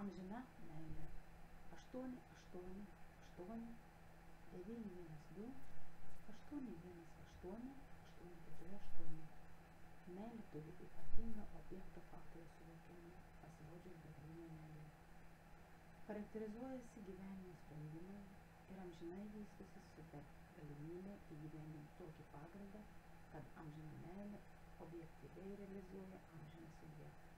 Amžina meilė. 8, 8, 8, 9, 1, 2, 8, 1, 8, 8, 4, 8. Meilė turi ypatingą objekto faktorių suvokimą, pasirodžius begalinė meilė. Charakterizuojasi gyvenimo sprendimai ir amžinai vystosi super galimybė įgyvendinti tokį pagrindą, kad amžina meilė objektyviai realizuoja amžiną subjektą.